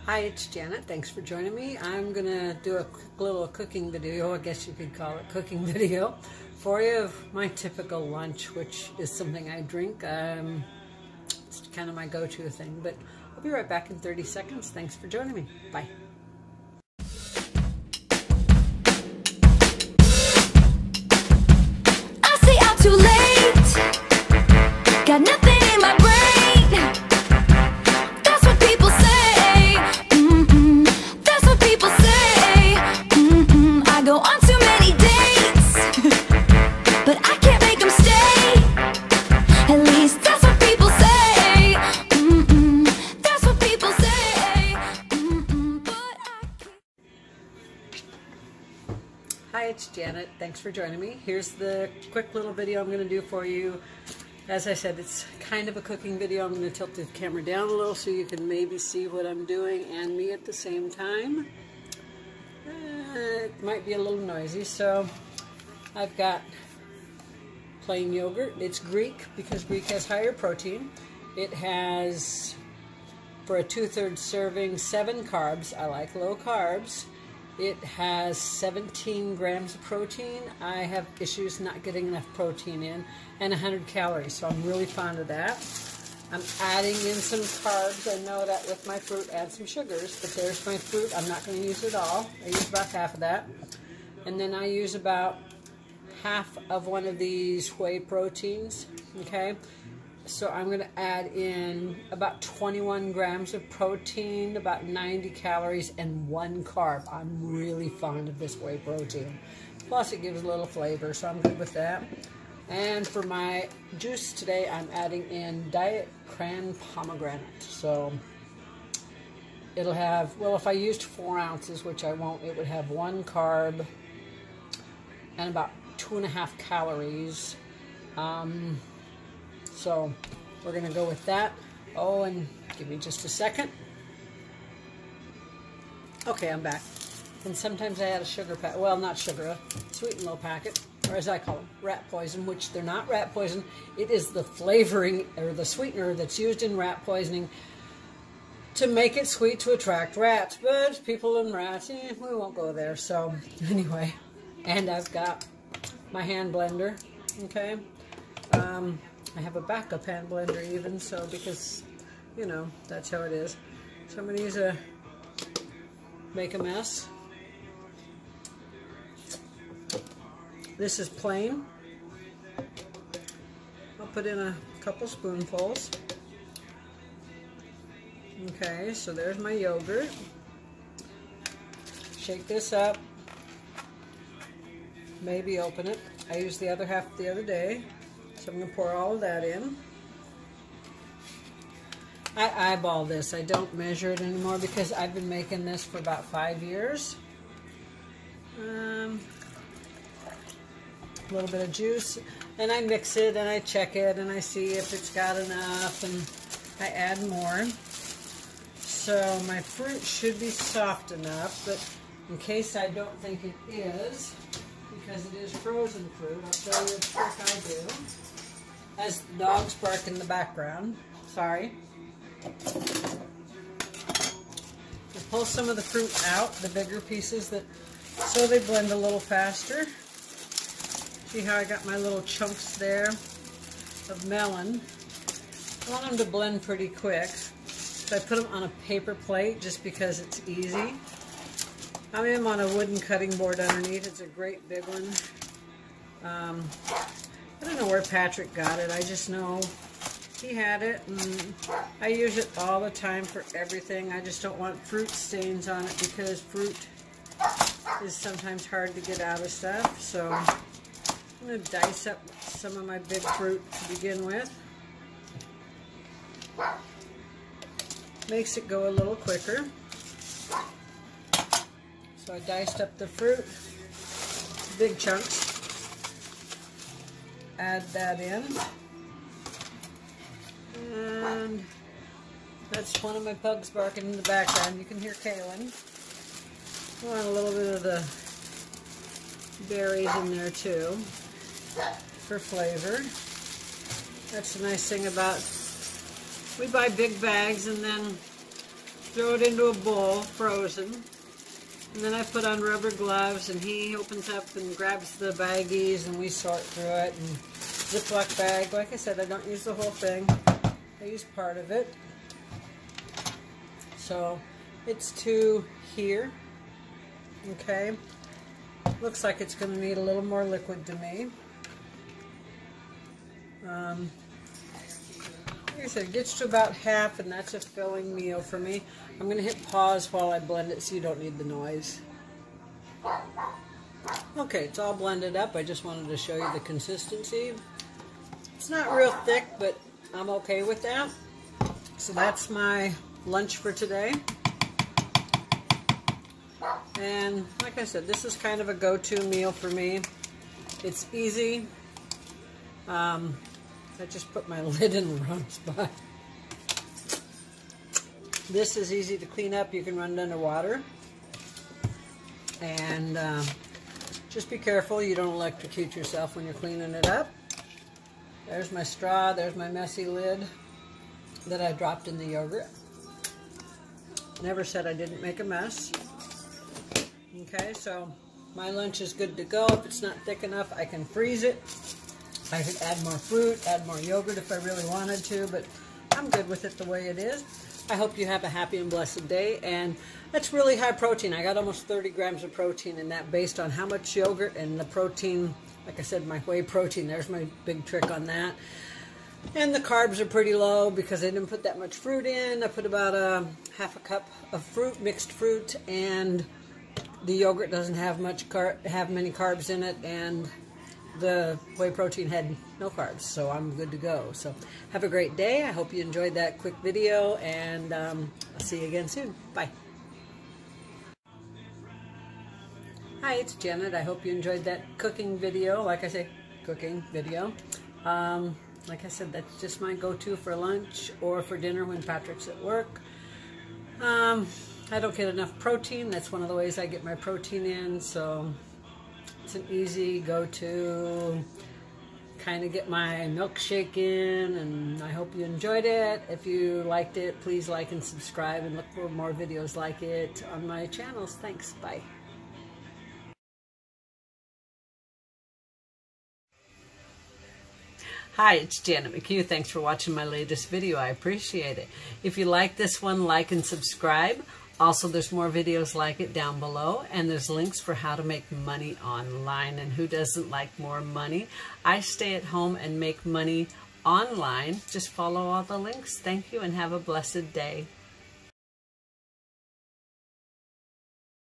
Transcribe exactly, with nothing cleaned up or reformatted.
Hi, it's Janet. Thanks for joining me. I'm going to do a quick little cooking video, I guess you could call it cooking video, for you of my typical lunch, which is something I drink. Um, it's kind of my go-to thing, but I'll be right back in thirty seconds. Thanks for joining me. Bye. I stay out too late, got nothing in my brain. That's what people say. Mm-mm. That's what people say. Mm-mm. I go on too many dates, but I can't make them stay. At least that's what people say. Mm-mm. That's what people say. Mm-mm. But I can't. Hi, it's Janet. Thanks for joining me. Here's the quick little video I'm going to do for you. As I said, it's kind of a cooking video. I'm going to tilt the camera down a little so you can maybe see what I'm doing and me at the same time. Uh, it might be a little noisy. So I've got plain yogurt. It's Greek because Greek has higher protein. It has, for a two-thirds serving, seven carbs. I like low carbs. It has seventeen grams of protein. I have issues not getting enough protein in, and one hundred calories, so I'm really fond of that. I'm adding in some carbs. I know that with my fruit, add some sugars, but there's my fruit. I'm not going to use it all. I use about half of that. And then I use about half of one of these whey proteins, okay? So I'm going to add in about twenty-one grams of protein, about ninety calories, and one carb. I'm really fond of this whey protein. Plus it gives a little flavor, so I'm good with that. And for my juice today, I'm adding in Diet Cran Pomegranate. So it'll have, well, if I used four ounces, which I won't, it would have one carb and about two and a half calories. Um... So we're going to go with that. Oh, and give me just a second. Okay, I'm back. And sometimes I add a sugar packet. Well, not sugar, a sweet and low packet, or as I call them, rat poison, which they're not rat poison. It is the flavoring or the sweetener that's used in rat poisoning to make it sweet to attract rats. But people and rats, eh, we won't go there. So anyway, and I've got my hand blender, okay? Um... I have a backup hand blender even, so because, you know, that's how it is. So I'm going to use a, make a mess. This is plain. I'll put in a couple spoonfuls. Okay, so there's my yogurt. Shake this up. Maybe open it. I used the other half the other day. So I'm going to pour all of that in. I eyeball this. I don't measure it anymore because I've been making this for about five years. Um, a little bit of juice. And I mix it and I check it and I see if it's got enough and I add more. So my fruit should be soft enough, but in case I don't think it is, because it is frozen fruit, I'll show you a trick I do. As the dogs bark in the background. Sorry. Just pull some of the fruit out, the bigger pieces, that so they blend a little faster. See how I got my little chunks there of melon. I want them to blend pretty quick. So I put them on a paper plate just because it's easy. I mean, I'm on a wooden cutting board underneath. It's a great big one. Um, I don't know where Patrick got it. I just know he had it, and I use it all the time for everything. I just don't want fruit stains on it because fruit is sometimes hard to get out of stuff. So I'm going to dice up some of my big fruit to begin with. Makes it go a little quicker. So I diced up the fruit, big chunks. Add that in, and that's one of my pugs barking in the background. You can hear Kaylin. I want a little bit of the berries in there too for flavor. That's the nice thing about, we buy big bags and then throw it into a bowl, frozen. And then I put on rubber gloves, and he opens up and grabs the baggies, and we sort through it. And Ziploc bag. Like I said, I don't use the whole thing. I use part of it. So it's two here. Okay. Looks like it's going to need a little more liquid to me. Um, like I said, it gets to about half, and that's a filling meal for me. I'm going to hit pause while I blend it so you don't need the noise. Okay, it's all blended up. I just wanted to show you the consistency. It's not real thick, but I'm okay with that. So that's my lunch for today. And like I said, this is kind of a go-to meal for me. It's easy. Um, I just put my lid in the wrong spot. This is easy to clean up. You can run it under water. And uh, just be careful you don't electrocute yourself when you're cleaning it up. There's my straw. There's my messy lid that I dropped in the yogurt. Never said I didn't make a mess. Okay, so my lunch is good to go. If it's not thick enough, I can freeze it. I could add more fruit, add more yogurt if I really wanted to, but I'm good with it the way it is. I hope you have a happy and blessed day, and that's really high protein. I got almost thirty grams of protein in that based on how much yogurt and the protein, like I said, my whey protein, there's my big trick on that. And the carbs are pretty low because I didn't put that much fruit in. I put about a half a cup of fruit, mixed fruit, and the yogurt doesn't have much car have many carbs in it, and the whey protein had no carbs, so I'm good to go. So have a great day. I hope you enjoyed that quick video, and um, I'll see you again soon. Bye. Hi, it's Janet. I hope you enjoyed that cooking video. Like I say, cooking video. Um, like I said, that's just my go-to for lunch or for dinner when Patrick's at work. Um, I don't get enough protein. That's one of the ways I get my protein in, so it's an easy go-to, kind of get my milkshake in, and I hope you enjoyed it. If you liked it, please like and subscribe and look for more videos like it on my channels. Thanks. Bye. Hi, it's Janet McHugh. Thanks for watching my latest video. I appreciate it. If you like this one, like and subscribe. Also, there's more videos like it down below, and there's links for how to make money online. And who doesn't like more money? I stay at home and make money online. Just follow all the links. Thank you, and have a blessed day.